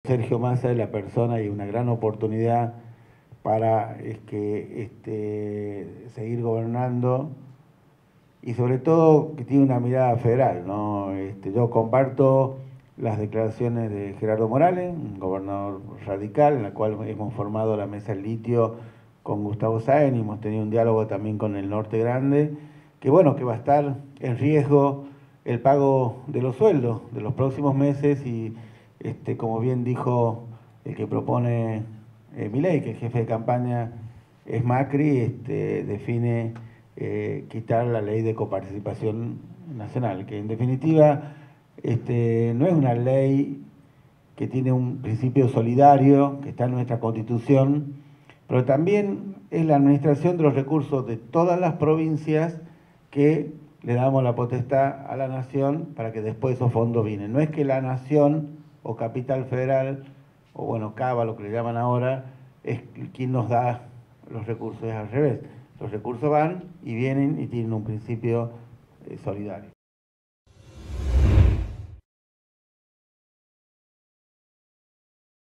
Sergio Massa es la persona y una gran oportunidad para seguir gobernando y sobre todo que tiene una mirada federal, ¿no? Yo comparto las declaraciones de Gerardo Morales, un gobernador radical, en la cual hemos formado la mesa del litio con Gustavo Sáenz y hemos tenido un diálogo también con el Norte Grande, que bueno, que va a estar en riesgo el pago de los sueldos de los próximos meses y como bien dijo el que propone Milei, que el jefe de campaña es Macri, define quitar la ley de coparticipación nacional, que en definitiva no es una ley que tiene un principio solidario, que está en nuestra Constitución, pero también es la administración de los recursos de todas las provincias que le damos la potestad a la Nación para que después esos fondos vienen. No es que la Nación o Capital Federal, o bueno, Cava, lo que le llaman ahora, es quien nos da los recursos, es al revés. Los recursos van y vienen y tienen un principio solidario.